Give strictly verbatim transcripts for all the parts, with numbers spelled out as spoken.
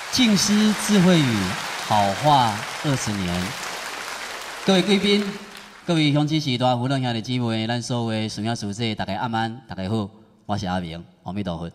静思智慧语，好话二十年。各位贵宾，各位乡亲时代父老兄弟姊妹，咱所有孙仔孙姐，大家晚安，大家好，我是阿明，阿弥陀佛。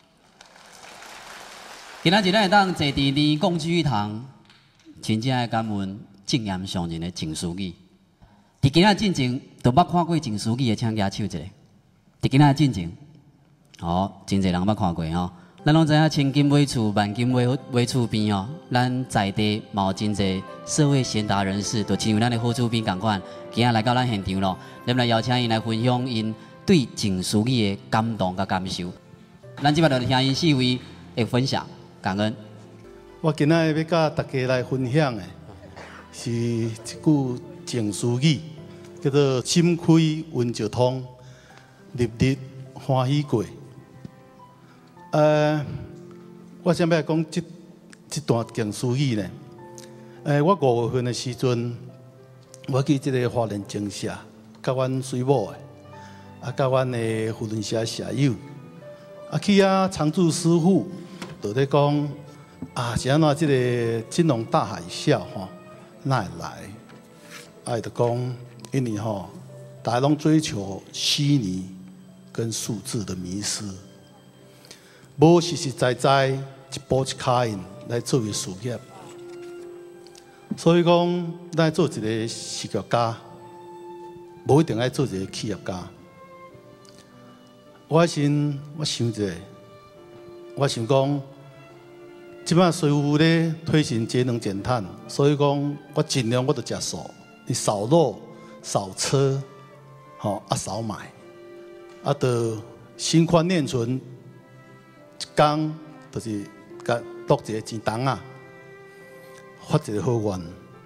今仔日咱会当坐伫呢共聚一堂，真正爱感恩正言上人的静思语。伫今仔进前，都捌看过静思语的，请举手一下。伫今仔进前，哦，真侪人捌看过吼。咱拢知影，千金买厝，万金买买厝边哦。咱在地嘛有真侪社会贤达人士，就亲像咱的好厝边共款，今仔来到咱现场咯，咱来邀请因来分享因对静思语的感动甲感受。咱即摆就听因四位的分享，感恩。 我今仔要甲大家来分享的，是一句静思语，叫做“心开运就通，日日欢喜过”。呃，我想要讲这这段静思语呢。呃，我五月份的时阵，我去这个花莲精社，甲阮水母的，啊，甲阮的福伦社社友，啊去啊常驻师傅，就咧讲啊，是安怎这个金融大海啸吼，哪会来？啊，就讲因为吼，大家拢追求虚拟跟数字的迷失。无实实在在一步一脚印来做为事业，所以讲，咱做一个事业家，无一定爱做一个企业家。我先我想一下，我想讲，即摆税务咧推行节能减碳，所以讲我尽量我都食素，你少肉、少车，吼啊少买，啊得心宽念存。一工就是甲度一个钱筒啊，发一个好愿。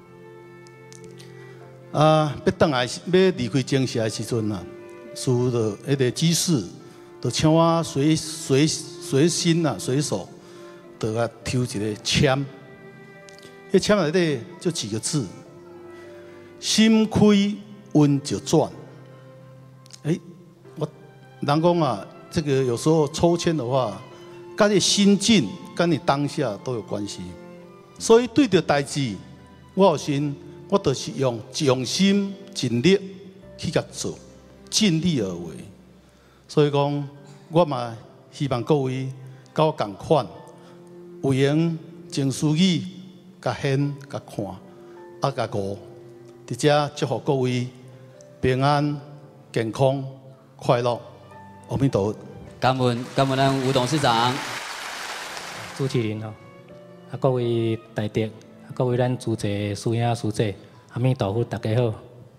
啊，要倒来要离开精社的时阵啊，师傅就迄个居士，就请我随随随身啊，随手，就甲抽一个签。迄签内底就几个字：心开运就转。哎、欸，我人讲啊，这个有时候抽签的话。跟你心境、跟你当下都有关系，所以对着代志，我有心，我就是用用心、尽力去甲做，尽力而为。所以讲，我嘛希望各位跟我同款，有闲静思语，甲显、甲看，啊甲悟，伫遮祝福各位平安、健康、快乐。阿弥陀佛。 感恩感恩咱吴董事长、 主持人吼，啊各位大德，啊各位咱主席师兄师姐，阿弥陀佛，大家好。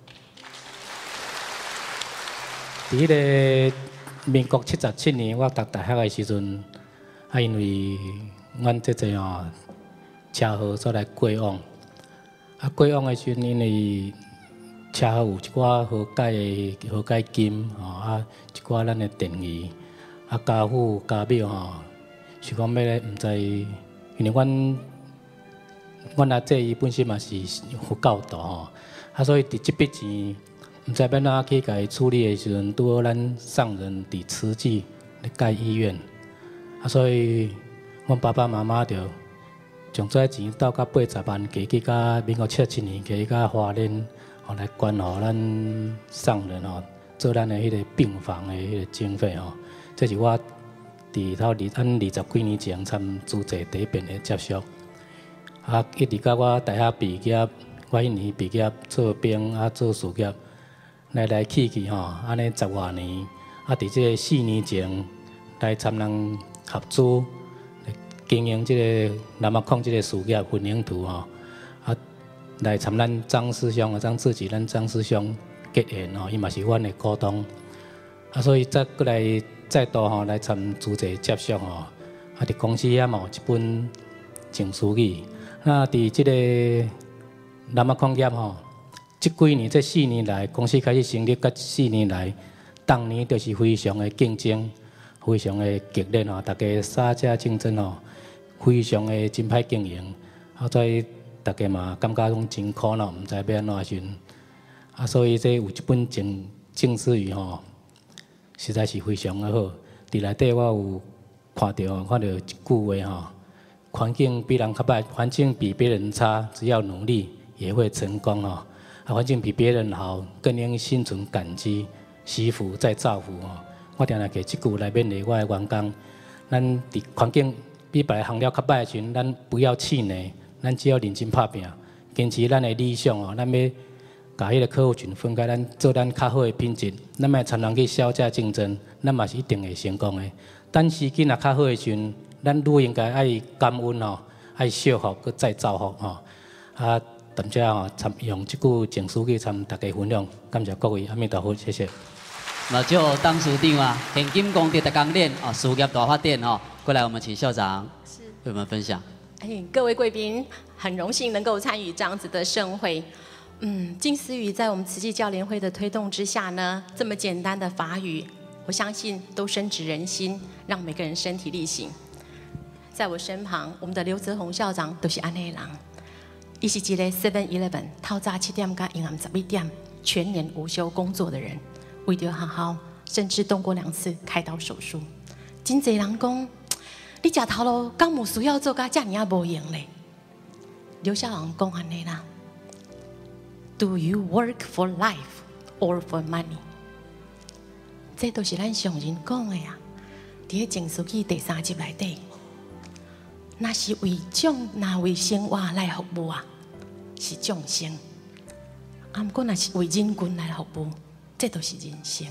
伫迄个民国七十七年，我读大学的时阵，啊因为阮即个吼车祸所来过往，啊过往的时阵，因为车祸有一寡和解的和解金，吼啊一寡咱的电仪。啊，家父家庙吼，是讲要咧，毋知，因为阮阮阿姐伊本身嘛是佛教徒吼，啊，所以伫即笔钱，毋知要哪去甲伊处理的时阵，拄好咱上人伫慈济咧盖医院，啊，所以阮爸爸妈妈着将这钱斗到八十万，加去甲民国七十七年，加去甲花莲，吼来捐互咱上人吼，做咱的迄个病房的迄个经费吼。这是我伫头二咱二十几年前参主席第一遍的接触，啊，一直到我大学毕业，我迄年毕业做兵啊做事业，来来去去吼，安尼十外年，啊，伫这四年前来参人合资经营这个南马矿这个事业混凝土吼，啊，来参咱张师兄啊，张志奇咱张师兄结缘吼，伊嘛是阮的股东，啊，所以再过来。再度吼来参主席接触吼，啊！伫公司遐嘛有一本静思语。那伫即个南马矿业吼，即几年这四年来，公司开始成立，甲四年来，当年就是非常的竞争，非常的激烈吼，大家杀价竞争吼，非常的真歹经营。啊，所以大家嘛感觉拢真苦恼，毋知要安怎选。啊，所以这有一本静静思语吼。实在是非常的好，伫内底我有看到看到一句话吼， 环境比人较歹，环境比别人差，只要努力也会成功哦。啊，环境比别人好，更应心存感激，惜福再造福哦。我定定摕即句来勉励我的员工，咱伫环境比别人行了较歹的时阵，咱不要气馁，咱只要认真拍拼，坚持咱的理想哦。咱要甲迄个客户群分开，咱做咱较好的品质，咱莫常常去销价竞争，咱嘛是一定会成功的。等时机若较好的时阵，咱愈应该爱感恩吼，爱惜福，佮再造福吼。啊，踮遮吼，参用即句情书去参大家分享，感谢各位，阿弥陀佛，谢谢。 那就当署长啊，现金功德的钢链啊，事业大发展哦。过来，我们请校长为我们分享。 哎，各位贵宾，很荣幸能够参与这样子的盛会。嗯，静思语在我们慈济教联会的推动之下呢，这么简单的法语，我相信都深植人心，让每个人身体力行。在我身旁，我们的刘泽宏校长都是安内郎，伊是一个 Seven Eleven 透早七点到阴暗十一点全年无休工作的人，为着好好，甚至动过两次开刀手术。真侪人讲，你食头路，敢有需要做甲遮尔啊无用咧？刘校长讲安尼啦。Do you work for life or for money？ 这都是咱上人讲的呀。伫咧情书记第三集内底，那是为众，那为生活来服务啊，是众生；啊，不过那是为人群来服务，这都是人生。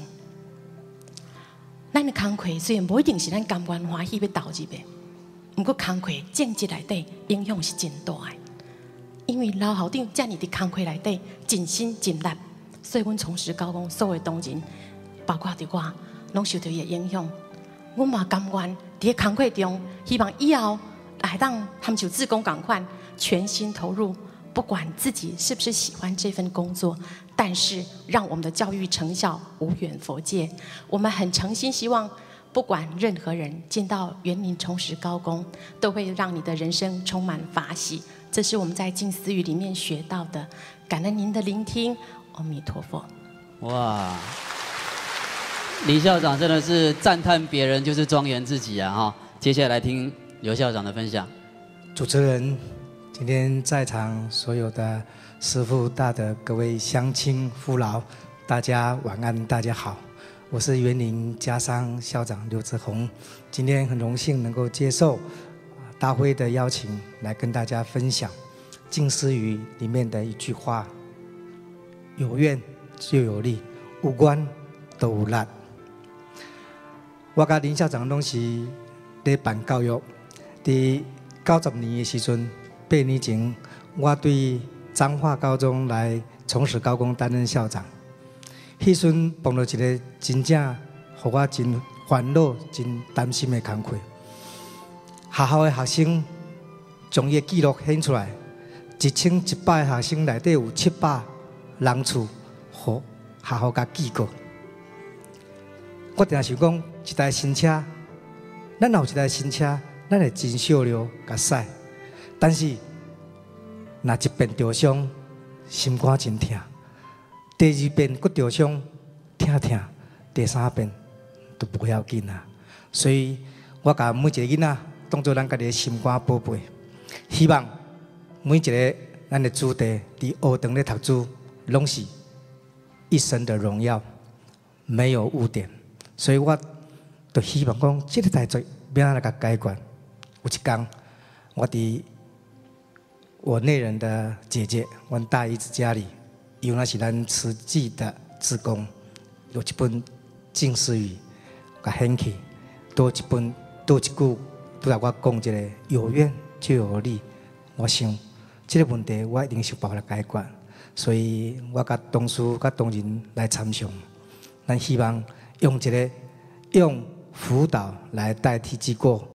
咱的工课虽然无一定是咱甘愿欢喜要投入的，不过工课政绩内底影响是真大的。因为老校长遮尔伫工课内底尽心尽力，所以阮从事高工所有同仁，包括伫我，拢受到伊的影响。阮嘛甘愿伫工课中，希望以后来当他们像志工共款，全心投入，不管自己是不是喜欢这份工作，但是让我们的教育成效无远弗届。我们很诚心希望，不管任何人进到园林重拾高工，都会让你的人生充满法喜。这是我们在静思语里面学到的，感恩您的聆听，阿弥陀佛。 哇，李校长真的是赞叹别人就是庄严自己啊！哈，接下来听刘校长的分享。 主持人，今天在场所有的师父大德、各位乡亲父老，大家晚安，大家好，我是园林家商校长刘志宏，今天很荣幸能够接受大会的邀请，来跟大家分享静思语里面的一句话：有愿就有力，有关都有力。我甲林校长拢是咧办教育，伫九十年的时阵，八年前我对彰化高中来从事高工担任校长。迄阵碰到一个真正互我真烦恼、真担心的工课。学校的学生将伊的记录显出来，一千一百个学生内底有七百人次，互学校甲记过。我定想讲，一台新车，咱有一台新车，咱会真少量甲驶。但是，若一遍受伤，心肝真痛；第二遍佫受伤，痛痛；第三遍都不要紧啊。所以，我甲每一个囡仔当做咱家己的心肝宝贝，希望每一个咱的子弟伫学堂咧读书，拢是一生的荣耀，没有污点。所以我就希望讲，这个代志要安怎甲解决？有一天，我伫我内人的姐姐，阮大姨子家里，因为那是咱慈济的志工，有一本静思语，甲掀起，多一本，多一句。拄才我讲一个有愿就有力，我想这个问题我一定想办法来解决，所以我甲同事、甲同仁来参详，咱希望用一个用辅导来代替结果。